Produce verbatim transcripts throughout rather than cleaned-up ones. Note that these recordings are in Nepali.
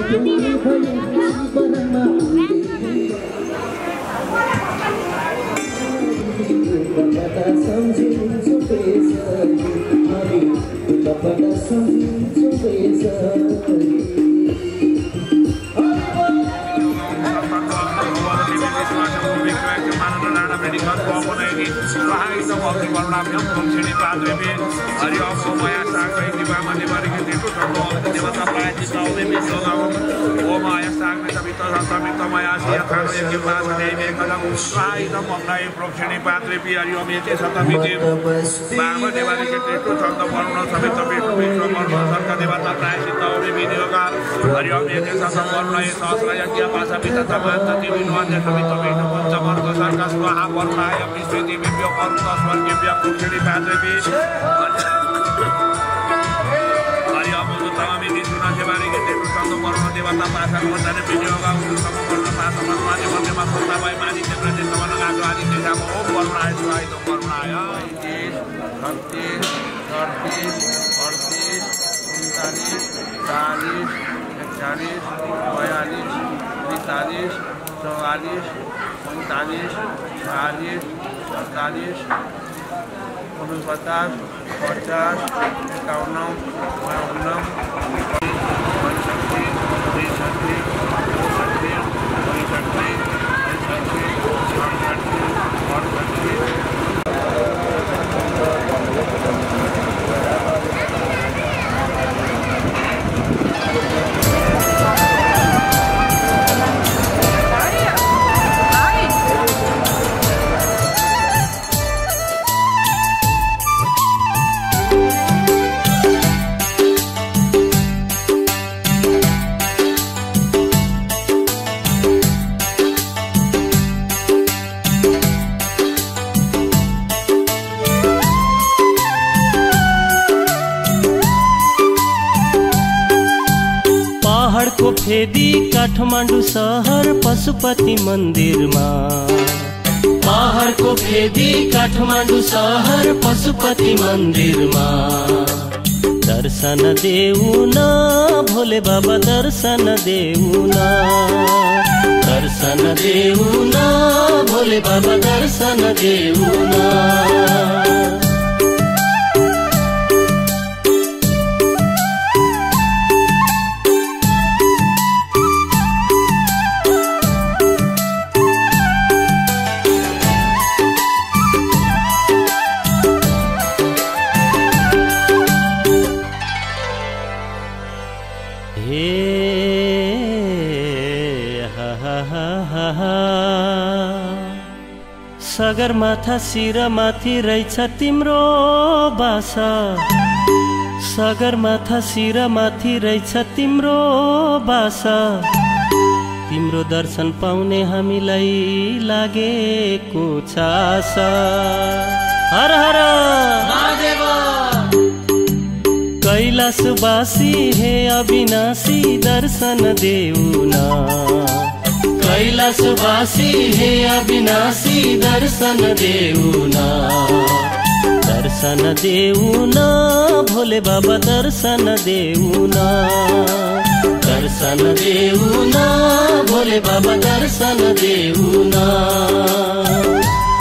फेदी काठमाडौँ सहर पशुपति मन्दिरमा पहाडको फेदी काठमाडौँ सहर पशुपति मन्दिरमा दर्शन देऊ न भोले बाबा दर्शन देऊ न दर्शन देऊ न भोले बाबा दर्शन देऊ न सगरमाथा शिरमाथि रहेछ तिम्रो बासा सगरमाथा शिरमाथि रहेछ तिम्रो बासा तिम्रो दर्शन पाउने हामीलाई लागेको छ आशा हर हर महादेव कैलाशवासी हे अविनाशी दर्शन देऊ न कैलाशवासी हे अविनाशी दर्शन देऊ न दर्शन देऊ न भोले बाबा दर्शन देऊ न दर्शन देऊ न भोले बाबा दर्शन देऊ न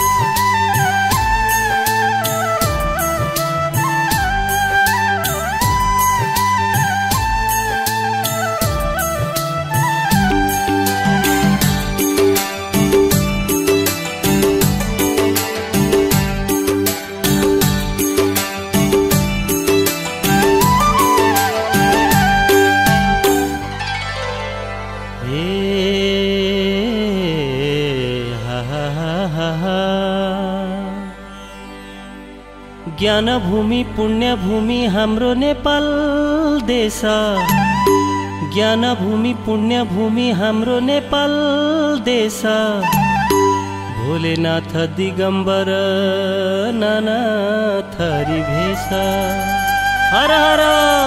ज्ञान भूमि पुण्य भूमि हाम्रो नेपाल देश ज्ञान भूमि पुण्य भूमि हाम्रो नेपाल देश भोलेनाथ दिगंबर नाना थरी भेष हर हर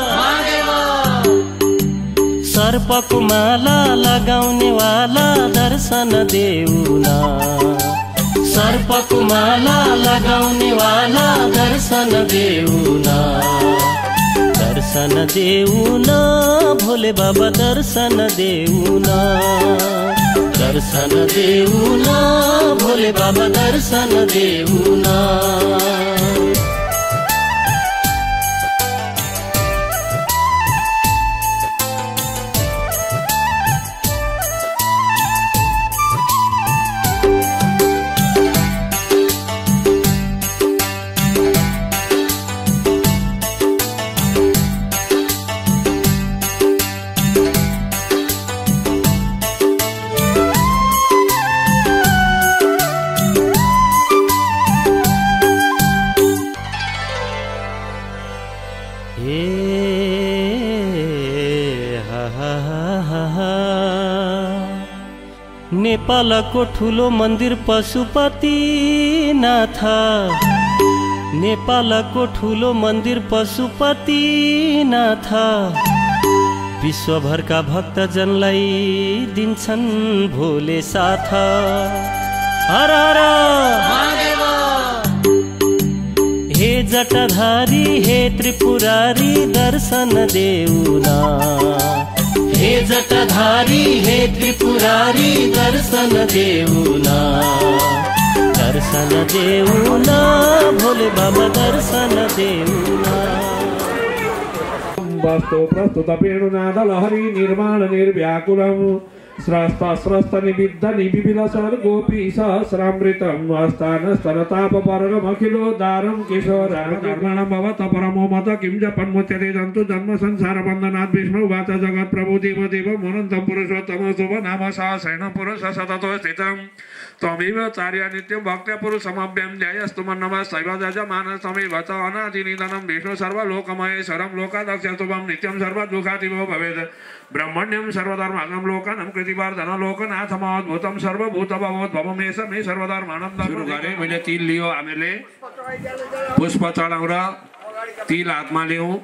सर्पको माला लगाउने वाला दर्शन देऊ न सर्पको माला लगाउने वाला दर्शन देऊ न दर्शन दर्शन देऊ न भोले बाबा दर्शन देऊ न दर्शन देऊ न भोले बाबा दर्शन देऊ न नेपालको ठुलो मन्दिर पशुपति नाथ नेपालको ठुलो मन्दिर पशुपति नाथ विश्वभरका भक्तजनलाई दिन्छन् भोले साथ हर हर हे जटाधारी हे त्रिपुरारी दर्शन देऊ न हे जटाधारी हे त्रिपुरारी दर्शन देऊ न दर्शन देऊ न भोले बाबा दर्शन देऊ न वस्तु प्रस्तुत वेणुनाद लहरी निर्माण निर्व्याकुलम् स्रस्त स्रस्त निबिद्ध निबिबिल सर्गोपी सहस्रामृतम् अस्थान स्तनताप वर्गमखिलो दारं किशोरान् कर्मणं भवत परमो मत किं जपन्मुच्यते जन्तु जन्म संसार बन्धनात् विष्णु वाच जगत् प्रभु देव देव अनन्तं पुरुषोत्तम शुभ नाम सहस्रेण पुरुष सततो स्थितम् त्वमेव चार्य नित्यं भक्त्या पुरुषमभ्यं ध्यायस्तु मन्नमः शैव जजमानसमेव च अनादिनिधनं विष्णु सर्वलोकमहेश्वरं लोकादक्षस्तुभं नित्यं सर्वदुःखातिभो भवेत् ब्रह्मण्यं सर्वधर्मागम लोकनं कृतिवर्धन लोकनाथमद्भुतं सर्वभूतभवोद्भवमेश मे सर्वधर्मानन्दं सुरु गरे मैले तिल लियो हामीले पुष्प चढाउँ र तिल हातमा लियौँ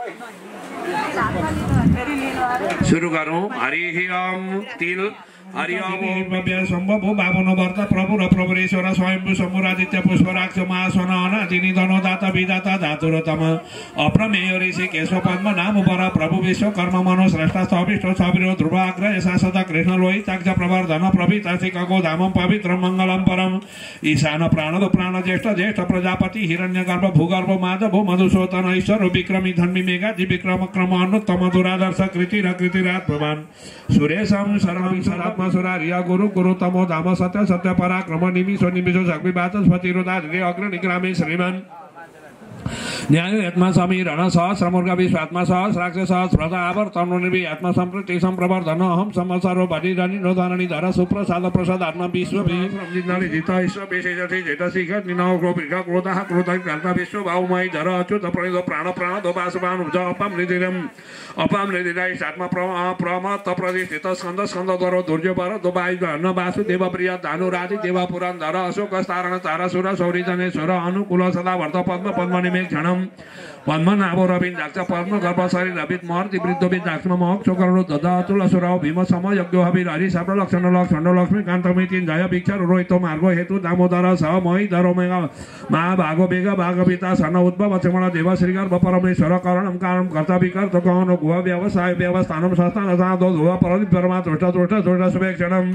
सुरु गरौँ हरि ओम तिल हरि ओम सम्भव बावन वर्त प्रभु र प्रभुरेश्वर स्वयंभू शम्भुरादित्य पुष्पराक्ष महासन अनादिनि धनोदाता विदाता धातुरतम अप्रमेय ऋषि केशव पद्म नाम वर प्रभु विश्व कर्म मनो श्रेष्ठ सविष्ट सविरो ध्रुवाग्र शासद कृष्ण लोहित चाक्ष प्रवर्धन प्रभृतको धाम पवित्र मंगलम परम ईशान प्राणद प्राण ज्येष्ठ ज्येष्ठ प्रजापति हिरण्यगर्भ भूगर्भ माधव मधुसूदन ईश्वर विक्रमी धन्वी मेघा विक्रम क्रम अनुत्तम दुरादर्श कृति र कृतिरात भगवान सुरेशम सर्वं सर्वात्मा सुरारिया गुरु गुरु तमो धाम सत्य सत्य पराक्रम निमिषो निमिषो शक्ति वाचस्पति रुदारे अग्रणी ग्रामे श्रीमान न्याय आत्मा समीरण सहस्रमूर्ग विश्वात्मा सहस्राक्ष सहस्र प्रदा आवर्तन निर्वि आत्मा संप्रति संप्रवर्धन अहम संवत्सरो भरिरनि नोधरणी धर सुप्रसाद प्रसाद आत्मा विश्व जिन्नाले जिता ईश्वर विशेषति जेता शिखर निनाव क्रोपिका क्रोधः क्रोधः कान्ता विश्व भावमय धर अच्युत प्रणित प्राण प्राण दोपासमान उज अपम निधिरम अपम निधिराय आत्मा प्रम तप्रतिष्ठित स्कंद स्कंद दरो दुर्जय पर दोबाय न वासुदेव प्रिय धानुरादि देवा पुराण धर अशोक स्तारण तारा सुर सौरी जनेश्वर अनुकूल सदा वर्त पद्म पद्म निमेक क्षणम पद्मन आबो रविन दाक्ष पद्म गर्भ शरीर रवित महर्ति वृद्धविद दाक्ष्म महक चोकरु ददा अतुल असुराव भीम सम यज्ञ हवि हरि साप्र लक्षण लक्षण लक्ष्मी कान्तमी तीन जय भिक्षर रोहितो मार्ग हेतु दामोदर स महि धरो मेघ महाभागो वेग भागविता सन उद्भव चमण देव श्री गर्भ परमेश्वर करणम कारणम कर्ता विकर्त गहन गुह व्यवसाय व्यवस्थानम संस्थान साधो धुव परदि परमात्म दृष्ट दृष्ट दृष्ट शुभेक्षणम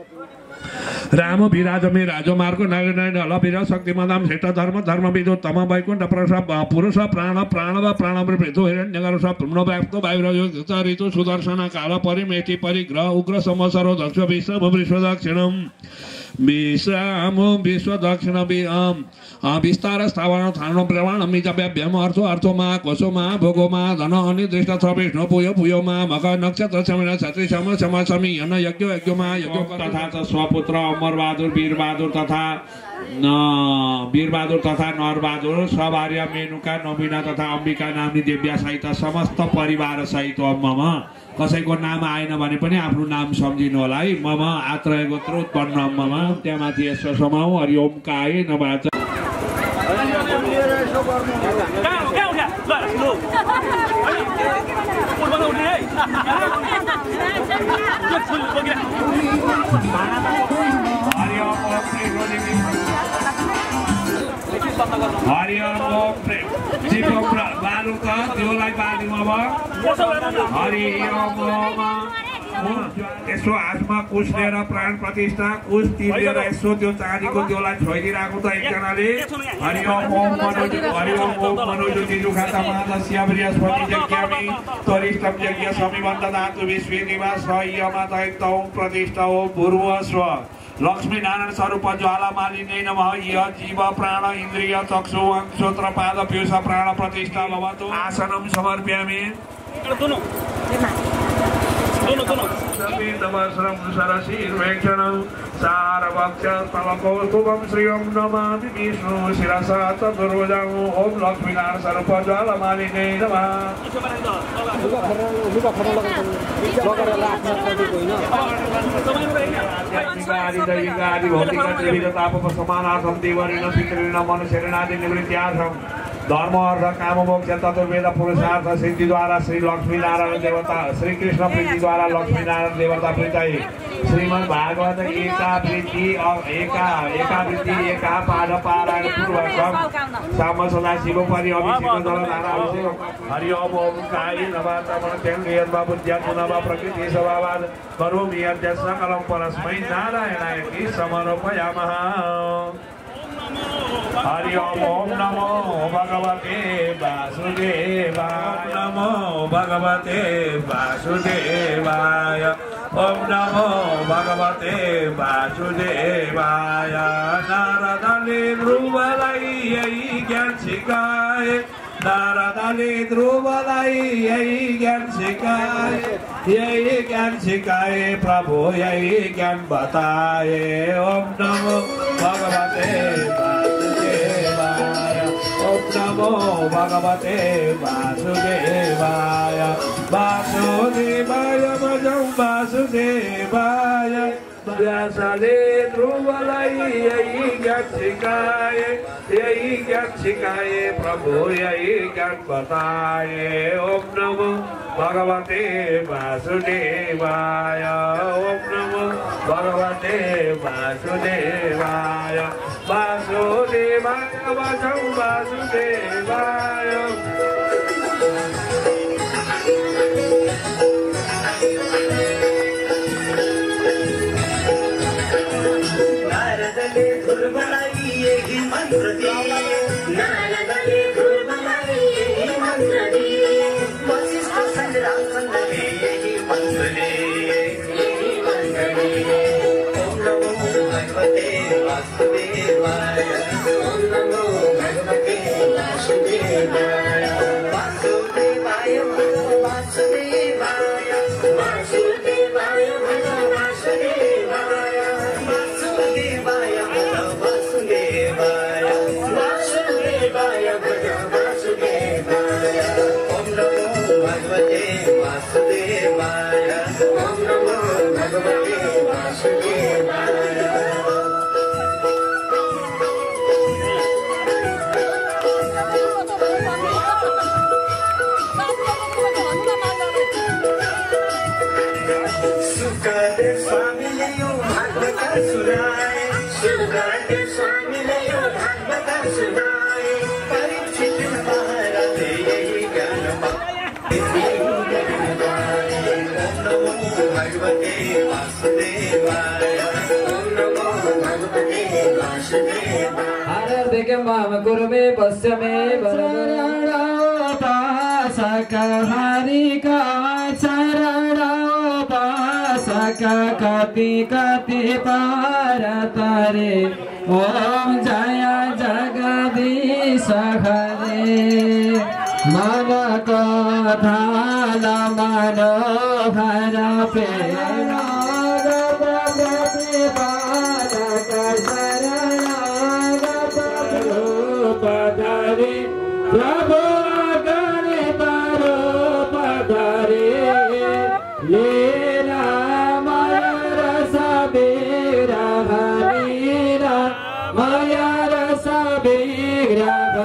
राम विराज मे राजो मार्ग नारायण हल वीर शक्ति मदाम श्रेष्ठ धर्म धर्म विदो तम वैकुंठ प्रसाद पुरुष प्राण प्राण प्राण मृत्यु हिरण्यगर पूर्ण व्याप्त वायु ऋतु सुदर्शन काल परिमेति परिग्रह उग्र संवत्सरो दक्ष विश्व विश्व दक्षिणम विश्राम विश्व दक्षिण विस्तार स्थावन थान प्रमाण मिजव्यम अर्थो अर्थो मा कोशो मा भोगो मा धन अनिर्दिष्ट छ विष्णु पुयो पुयो मा मग नक्षत्र समिन छत्री सम सम समी यन यज्ञ यज्ञ मा यज्ञ तथा च स्वपुत्र अमरबहादुर वीरबहादुर तथा न वीरबहादुर तथा नरबहादुर सभार्य मेनुका नवीना तथा अम्बिका नामनी देव्या सहित समस्त परिवार सहित मम कसैको नाम आएन भने पनि आफ्नो नाम सम्झिनु होला है मम आत्रय गोत्र उत्पन्न मम त्यहाँमाथि यसो समाउ हरि ओम काय नवाच हरि ओम हरि ओम प्रेम जीवो बालुक त्योलाई पालिदिउँ अब हरि ओम यसो हातमा कुश लिएर प्राण प्रतिष्ठा कुश तिरेर यसो त्यो चाँदीको त्योलाई छोइदिरहेको त एकजनाले हरि ओम ओम मनोज हरि ओम ओम मनोज जिजु खाता माता श्यामरियास्पति यज्ञामि तरिष्टम यज्ञ समिबन्ध धातु विश्वे निवास यमा दैत्य ओम प्रतिष्ठा ओम भूर्व स्व लक्ष्मी नारायण स्वरूप ज्वाला मालिन्यै नमः यः जीव प्राण इन्द्रिय चक्षु श्रोत्र पाद पीयूष प्राण प्रतिष्ठा भवतु आसनं समर्पयामि नमस्रं सरशीर्वेक्षणं सारवक्षस्तलकौस्तुभं श्रियं नमामि विष्णु शिरसा चतुर्भुजं ॐ लक्ष्मीनारायण स्वरूप ज्वाला मालिन्यै नमः समानार्थं देवऋण पितृऋण मनुष्यऋणादि निवृत्त्यार्थं धर्म अर्थ काम मोक्ष चतुर्वेद पुरुषार्थ सिद्धिद्वारा श्री लक्ष्मी नारायण देवता श्री कृष्ण प्रीतिद्वारा लक्ष्मी नारायण देवता प्रीतये श्रीमद् भागवत एकावृत्ति एका एकावृत्ति एका पाठ पारायण पूर्वकं साम सदा शिव परि अभिषेक जलधारा अभिषेक हरि ओम ओम काय नमः तमन तेन्द्रियं वा बुद्ध्यात्म नमः प्रकृति स्वभावाद करोमि यद्य सकलं परस्मै नारायणाय समर्पयामः हरि ओम ओम नमो भगवते वासुदेवाय नमो भगवते वासुदेवाय ओम नमो भगवते वासुदेवाय नारदले ध्रुवलाई यही ज्ञान सिकाए नारदले ध्रुवलाई यही ज्ञान सिकाए यही ज्ञान सिकाए प्रभु यही ज्ञान बताए ओम नमो भगवते ओम नमो भगवते वासुदेवाय वासुदेवाय भजौ वासुदेवाय व्यासले ध्रुवलाई यही ज्ञान सिकाए यही ज्ञान सिकाए प्रभु यही ज्ञान बताए ओम नमो भगवते वासुदेवाय ओम नमो भगवते वासुदेवाय वासुदेवाय भजौ वासुदेवाय नारदले ध्रुवलाई यही मंत्र दिए नारदले ध्रुवलाई यही मंत्र दिए वशिष्ठ संग्राम संगले यही मंत्र दिए यही मंत्र दिए ओम नमो भगवते वासुदेवाय ओम नमो भगवते वासुदेवाय वासुदेवाय वासुदेवाय वासुदेवाय वासुदेवाय वासुदेवाय वासुदेवाय वासुदेवाय वासुदेवाय ओम नमो भगवते वासुदेवाय ओम नमो भगवते वासुदेवाय सुखदेव स्वामी ने यो भागवत सुनाए सुखदेव स्वामी ने यो भागवत सुनाए परीक्षित महाराज यही ज्ञान ओम नमो भगवते वासुदेवाय ओम नमो भगवते वासुदेवाय हर दिगं वाम कुरुमे पश्चिमे शरणोपासक हरि का शरणोपासक कति कति पार तारे ओम जय जगदीश हरे मन को धान मनोहर प्रेम बालक शरणागत रूपधरि प्रभु गणित रूपधरि लीलामय रस विग्रह लीलामय रस विग्रह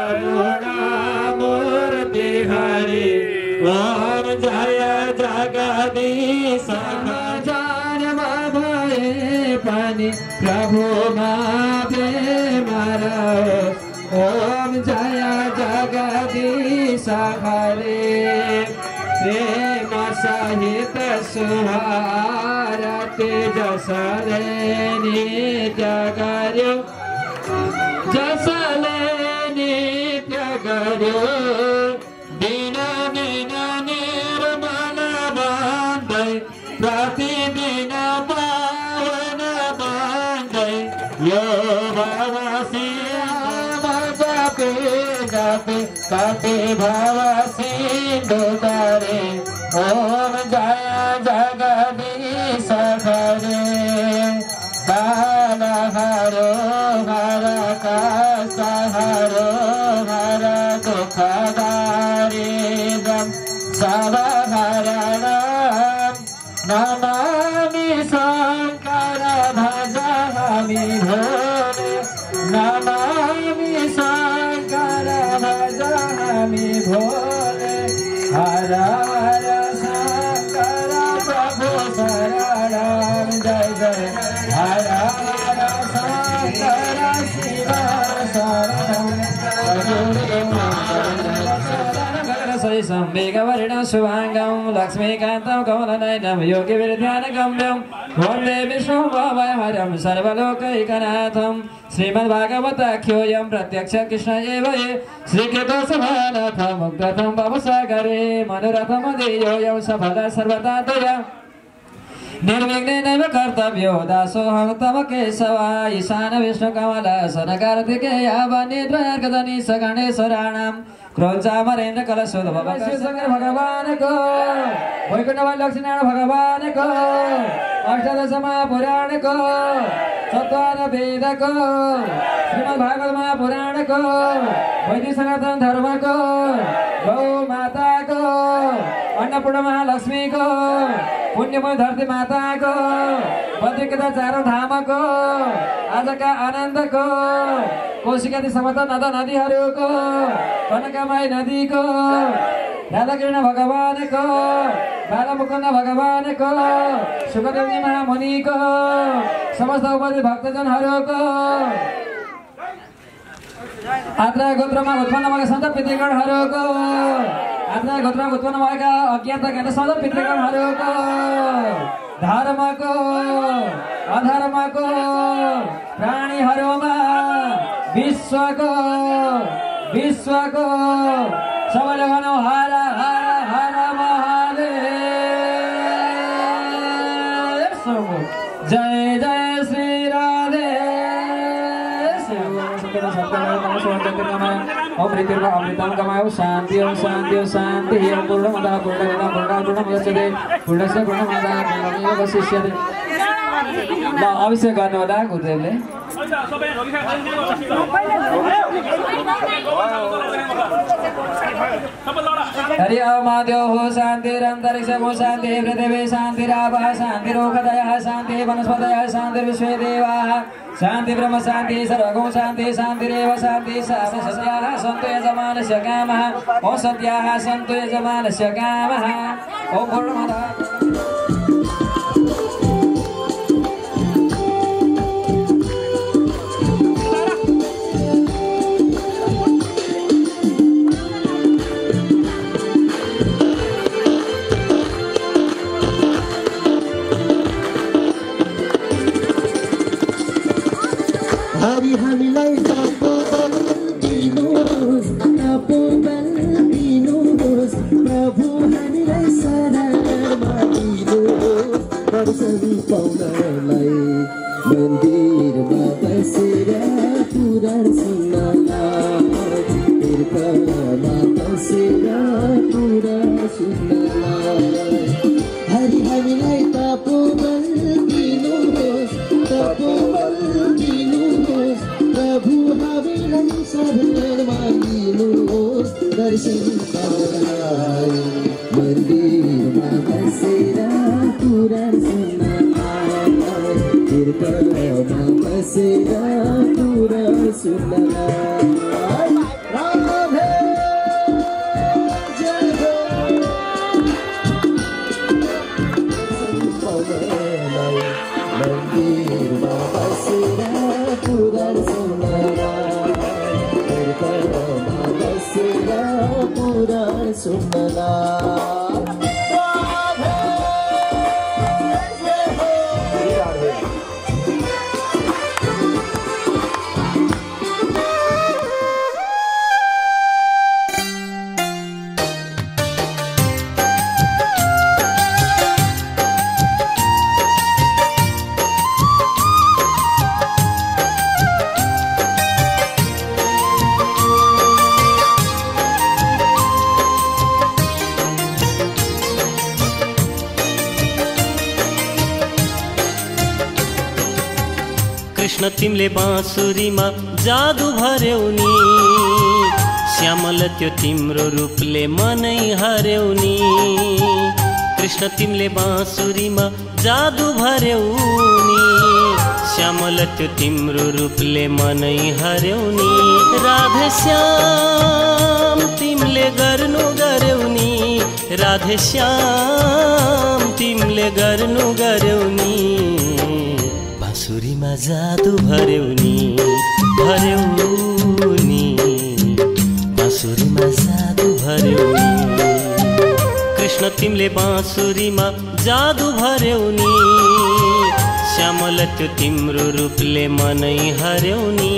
करुणामूर्ति हरि ओम जय जगदीश जन्म भये पनि प्रभु मा प्रेम ओम जय जगदीश हरे प्रेम सहित सुहार तेजसले नित्य गर्यो जसले नित्य गर्यो दिन दिन निर्मल बन्दै प्रतिदिन पावन बन्दै यो भव जपे जपे कपि भव सिन्धु तरे ओम जय जगदीश हरे काल हरो हर कष्ट हरो हर दुख दारिद्र्यं सब हरणं नमामि शङ्कर भजामि भोले नमामि शङ्कर भजामि भोले हर हर शङ्कर प्रभु शरणं जय जय हर हर शङ्कर शिव शरणं संवेगवर्णं शुभांगं लक्ष्मीकान्तं कमलनयनं योगिविद्यानगम्यं वन्दे विष्णुं भवहरं सर्वलोकैकनाथं श्रीमद्भागवताख्योऽयं प्रत्यक्ष कृष्ण एव ये श्रीकृतसमानथ मुग्धतं भवसागरे मनोरथमदेयोऽयं सफल सर्वदा तया निर्विघ्नेनैव कर्तव्यो दासोऽहं तव केशव ईशान विष्णुकमल सनकार्तिकेय वन्यद्वयर्गदनीश गणेश्वराणां क्रोधामरेन्द्र कलशोध शंकर भगवान को वैकुंठ लक्ष्मीनारायण भगवान को अष्टादश महापुराण को चतुर्थ वेद को श्रीमद् भागवत महापुराण को वैदिक सनातन धर्म को गौ माता को अन्नपूर्ण महालक्ष्मी को पुण्यमय धरती माता को बद्रिका चारों धाम को आज का आनंद को कोशिकादि समस्त नद नदीहरू को कनकमय नदी को राधाकृष्ण भगवान को बालमुकुंद भगवान को सुखदेवजी महामुनि को समस्त उपस्थित भक्तजनहरू को आत्रा गोत्रमा उत्पन्न भएका सन्त पितृगणहरूको आत्रा गोत्रमा उत्पन्न भएका अज्ञात ज्ञात सन्त पितृगणहरूको धर्मको अधर्मको प्राणीहरूमा विश्वको विश्वको सबैले भनौँ हर हर हर महादेव जय जय श्री राधे ओम ऋतिर्वा अमृतं कमायो शांति ओम शांति ओम शांति ओम पूर्णमदः पूर्णमिदं पूर्णात् पूर्णमुदच्यते पूर्णस्य पूर्णमादाय पूर्णमेव अवशिष्यते ल अभिषेक गर्नु होला गुरुदेवले हरि ओम महादेव हो शान्तिरन्तरिक्षको शान्ति पृथिवी शान्तिरापः शान्तिरोगदयः शान्ति वनस्पतयः शान्तिर्विश्वे देवाः शान्ति ब्रह्म शान्ति सर्वगुण शान्ति शान्तिरेव शान्ति सस्याः सन्तु यजमानस्य कामः औषध्याः सन्तु यजमानस्य कामः ॐ पूर्णमदः हरि हामीलाई तपोबल दिनुहोस् तपोबल दिनुहोस् प्रभु हामीलाई शरणमा दिनुहोस् दर्शन पाउनलाई मन्दिरमा बसेर पुराण सुन्नलाई तीर्थमा बसेर पुराण सुन्नलाई हरि हामीलाई तपोबल दिनुहोस् तपोबल प्रभु हामीलाई शरणमा दिनुहोस् दर्शन पाउनलाई मन्दिरमा बसेर पुराण सुन्नलाई तीर्थमा बसेर पुराण सुन्नलाई राधे जय पाउनलाई मन्दिरमा बसेर पुराण सुन्नलाई कृष्ण तिमीले बाँसुरीमा जादु भर्यौ नि श्यामल त्यो तिम्रो रूपले मनै हर्यौ नि कृष्ण तिमीले बाँसुरीमा जादु भर्यौ नि श्यामल त्यो तिम्रो रूपले मनै हर्यौ नि राधे श्याम तिमीले गर्नु गर्यौ नि राधे श्याम तिमीले गर्नु गर्यौ नि बाँसुरीमा जादु भर्यौ नि भर्यौ नि बाँसुरीमा जादु भर्यौ नि कृष्ण तिमीले बाँसुरीमा जादु भर्यौ नि श्यामल त्यो तिम्रो रूपले मनै हर्यौ नि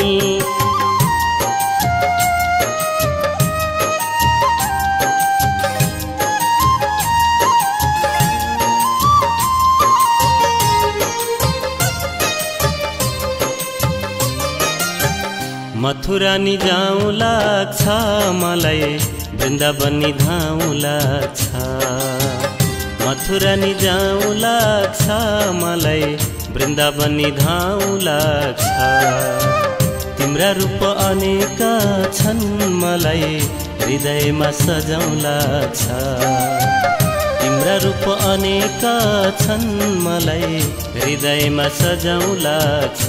मथुरा नि जाउँ लाग्छ मलाई वृन्दावन नि धाउँ लाग्छ मथुरा नि जाउँ लाग्छ मलाई वृन्दावन नि धाउँ लाग्छ तिम्रा रूप अनेक छन् मलाई हृदयमा सजाउँ लाग्छ तिम्रा रूप अनेक छन् मलाई हृदयमा सजाउँ लाग्छ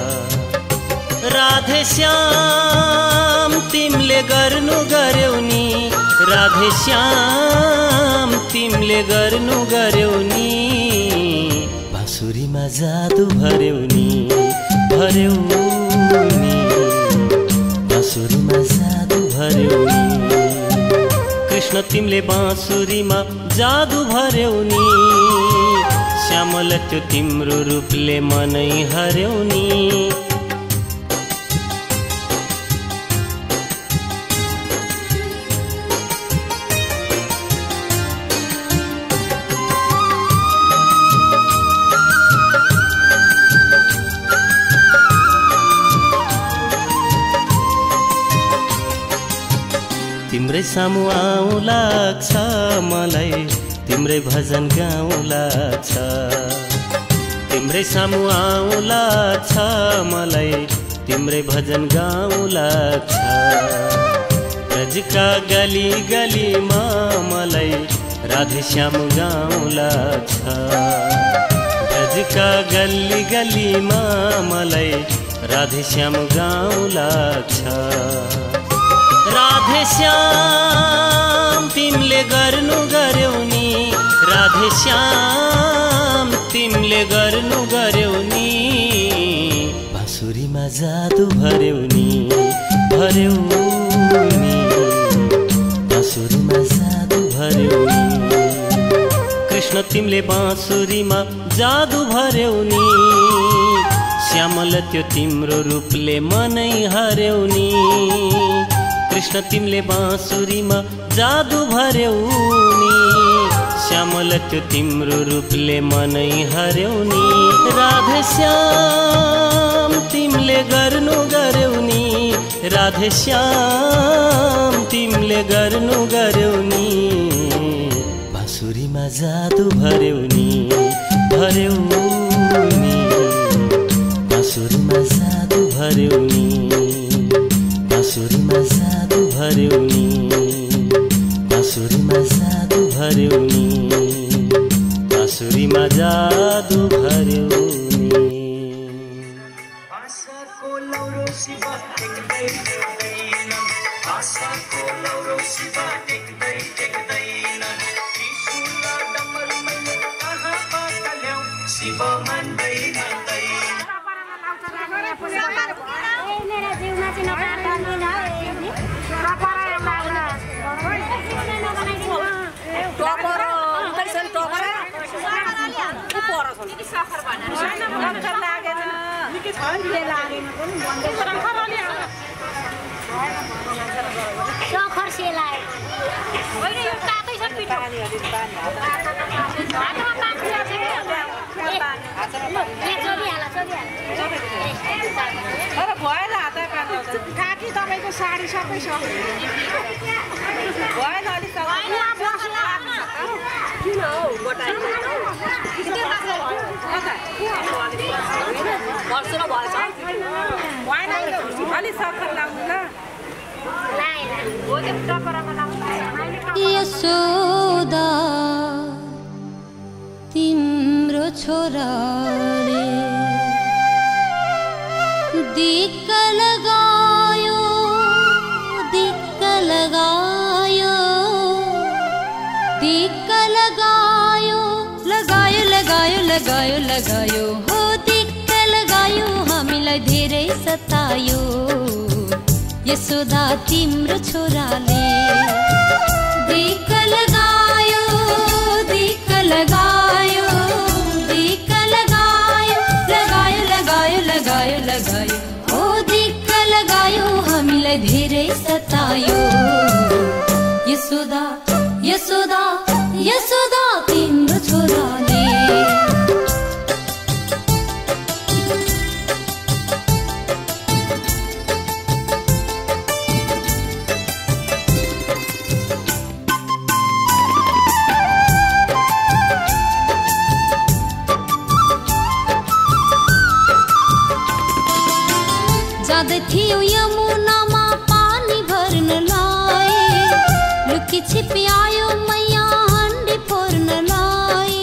राधे श्याम तिमीले गर्नु गर्यौ नि राधे श्याम तिमीले गर्नु गर्यौ नि बाँसुरीमा जादु भर्यौ नि भर्यौ नि बाँसुरीमा जादु भर्यौ नि कृष्ण तिमीले बाँसुरीमा जादु भर्यौ नि श्यामल त्यो तिम्रो रूपले मनै हर्यौ नि तिम्रै सामु आउँ लाग्छ मलाई तिम्रै भजन गाउँ लाग्छ तिम्रै सामु आउँ लाग्छ मलाई तिम्रै भजन गाउँ लाग्छ ब्रजका गली गलीमा मलाई राधे श्याम गाउँ लाग्छ ब्रजका गली गलीमा मलाई राधे श्याम गाउँ लाग्छ राधे श्याम तिमीले गर्नु गर्यौ नि राधे श्याम तिमीले गर्नु गर्यौ नि बाँसुरीमा जादु भर्यौ नि भर्यौ नि बाँसुरीमा जादु भर्यौ नि कृष्ण तिमीले बाँसुरीमा जादु भर्यौ नि श्यामल त्यो तिम्रो रूपले मनै हर्यौ नि कृष्ण तिमीले बाँसुरीमा जादु भर्यौ नि श्यामल त्यो तिम्रो रूपले मनै हर्यौ नि राधे श्याम तिमीले गर्नु गर्यौ नि राधे श्याम तिमीले गर्नु गर्यौ नि बाँसुरीमा जादु भर्यौ नि भर्यौ नि बाँसुरीमा जादु भर्यौ नि बाँसुरीमा जादु भर्यौ नि बाँसुरीमा जादु भर्यौ नि बाँसुरीमा जादु भर्यौ नि आशाको लौरो शिव टेक्दै टेक्दैन आशाको लौरो शिव टेक्दै टेक्दैन त्रिशूल डमरू मैले कहाँ पकाल्यौ शिव मान्दै मान्दैन मेरा जीवमा चाहिँ नपार्दैन नि टपर लाग्ला टपर पैसा टपर के परछ नि सखर भनेर सखर लागेन निकै छ नि लागेन पनि भन्दै सखर अलि सखर सेलाए होइन यो तातै छ पिठो पानी अलि पानी हातमा पानी छ नि हातमा पानी चोली हाल चोली हाल अरे भएन हातै पानी काकी तपाईको साडी सबै छ भएन अलि त किन हौ गोटाइ किन वर्ष र भएछ यशोदा तिम्रो छोराले दिक्क लगायो दिक्क लगायो दिक्क लगायो लगायो लगायो लगायो लगायो हो दिक्क लगायो हामीलाई धेरै सतायो यशोदा तिम्रो छोराले दिक्क लगायो दिक्क लगायो दिक्क लगायो लगायो लगायो लगायो लगायो ओ दिक्क लगायो हामीलाई धेरै सतायो यशोदा यशोदा यशोदा तिम्रो छोराले थियो यमुनामा पानी भर्न लाए लुकी छिपी आयो मैया हन्डी फोर्न लाए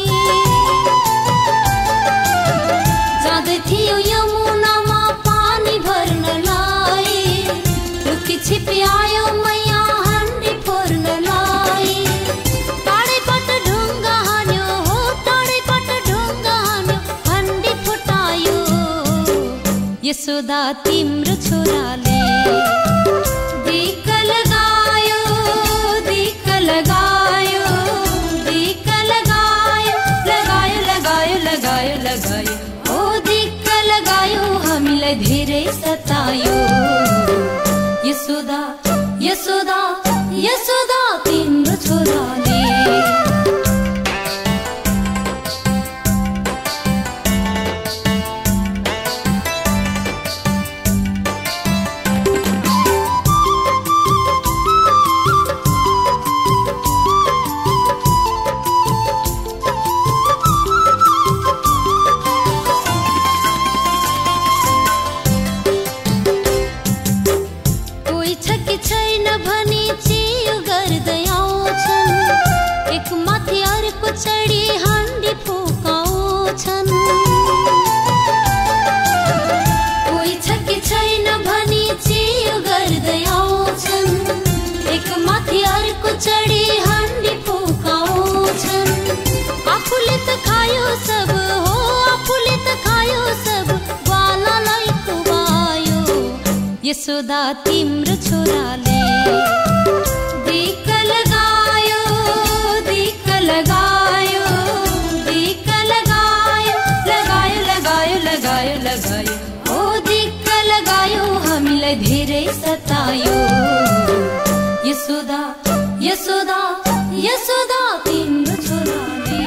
जाँदै थियो यमुनामा पानी भर्न लाए लुकी छिपी आयो मैया हन्डी फोर्न लाए टाढैबाट ढुङ्गा हान्यो हो टाढैबाट ढुङ्गा हान्यो हन्डी फुटायो यशोदा तिम्रो छोराले दिक्क लगायो दिक्क लगायो दिक्क लगायो लगायो लगायो लगायो लगायो ओ दिक्क लगायो हामीलाई धेरै सतायो यशोदा यशोदा यशोदा तिम्रो छोराले चढी हान्डी फुकाउँछन् कोही छ कि छैन भनी चियो गर्दै आउँछन् एक माथि अर्को चढी हान्डी फुकाउँछन् आफूले त खायो सब हो आफूले त खायो सब बालालाई खुवायो यशोदा तिम्रो छोराले दिक्क लगायो दिक्क लगायो दिक्क लगायो लगायो लगायो लगायो लगायो ओ दिक्क लगायो हामीलाई धेरै सतायो यशोदा यशोदा यशोदा तिम्रो छोराले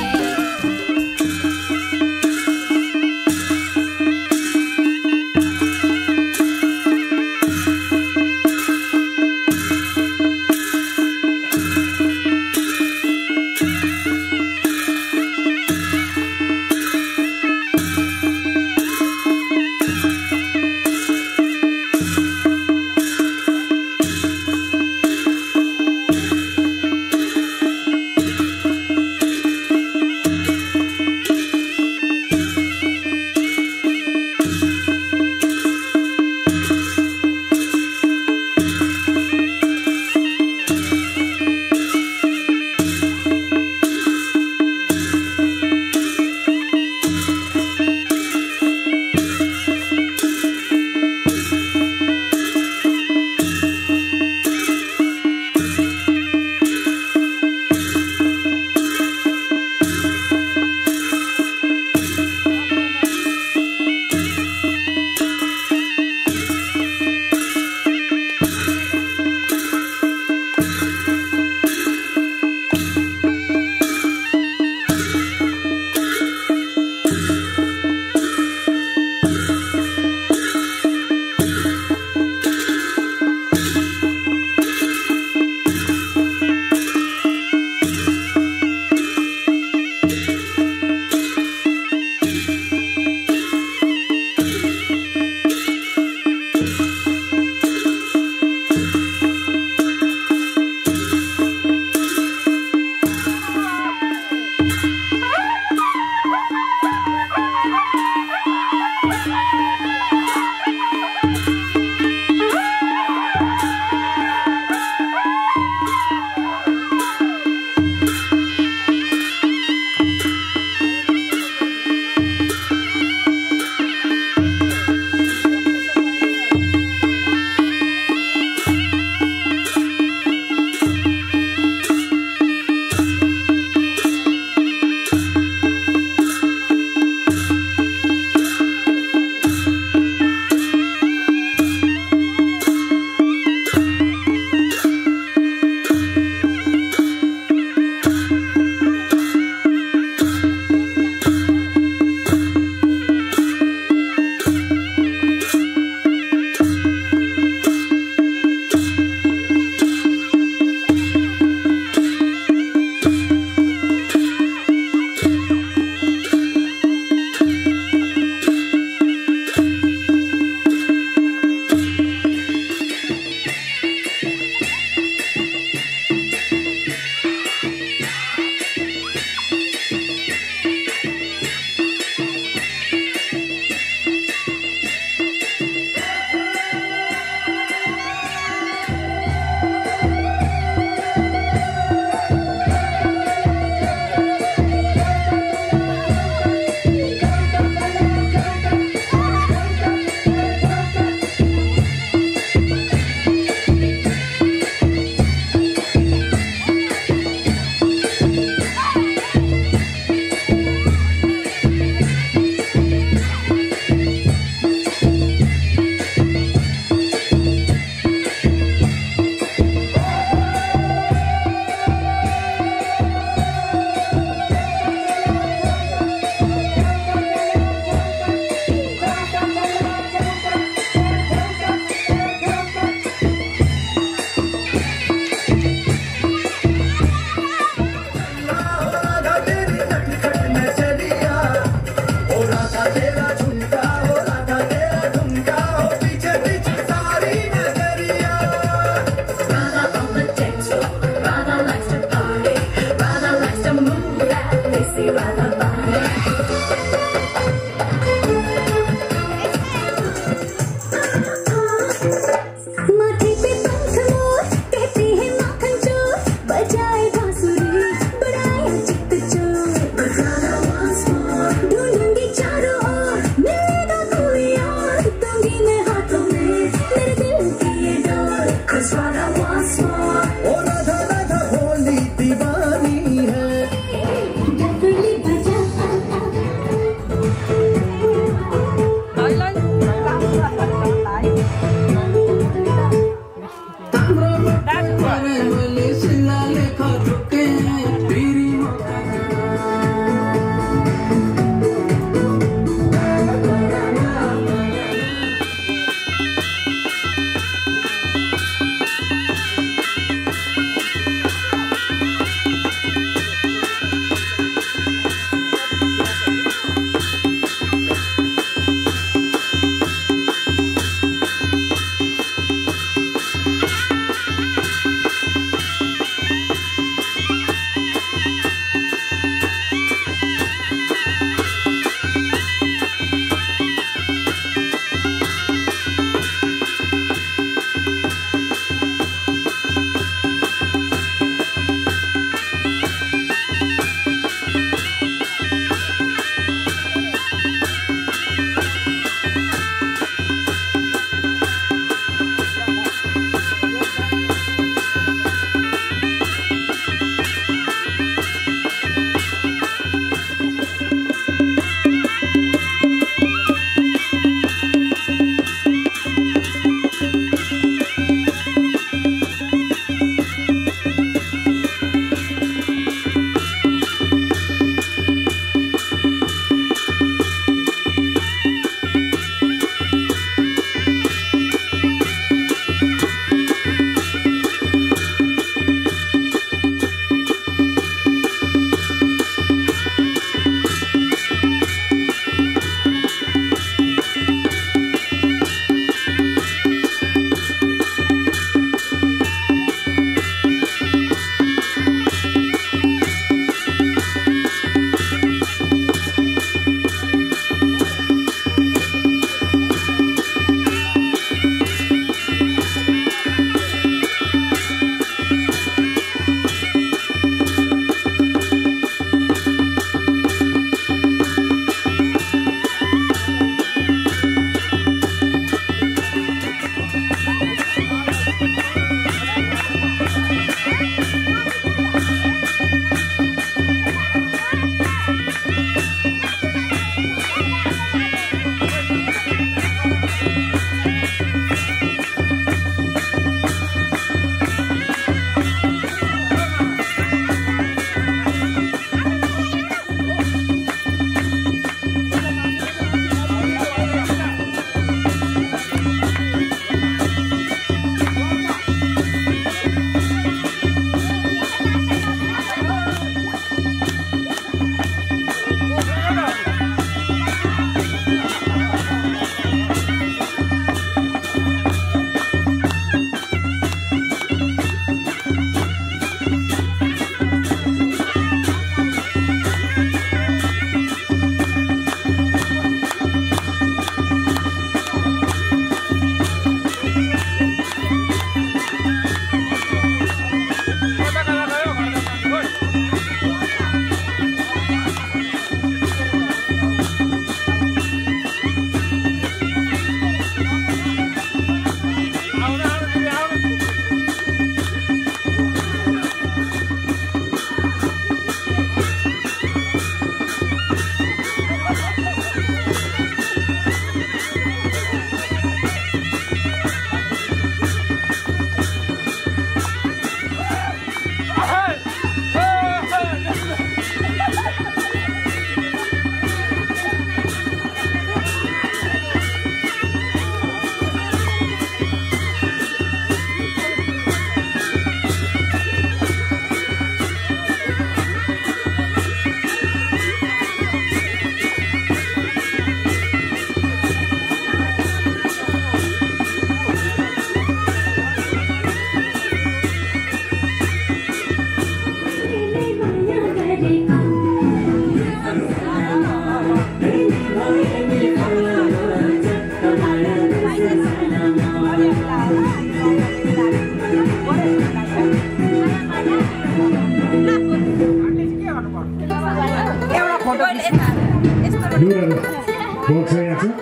बोक्छ यहाँ चाहिँ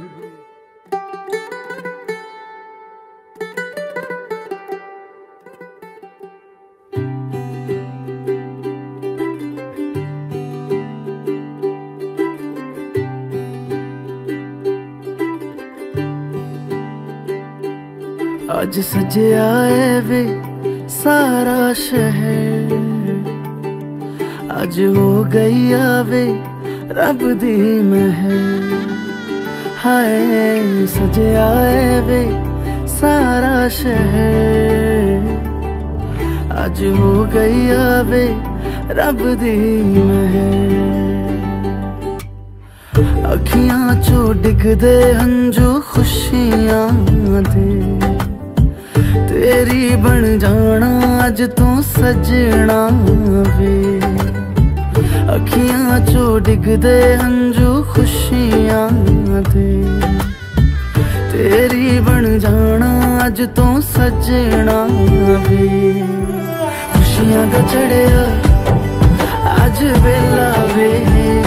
आज सजे आए वे सारा शहर, आज हो गई आवे रब दी महर। हाय सजे आए वे सारा शहर, आज हो गई आवे रब दी महर। अखियां चो डिगदे हंजू खुशियां दे, तेरी बन जाना अज तू सजना वे। अखियां चो डिगदे हंजू खुशियां दे, तेरी बन जाना अज तू सजना वे। खुशियां दा चढ़िया अज वेला वे,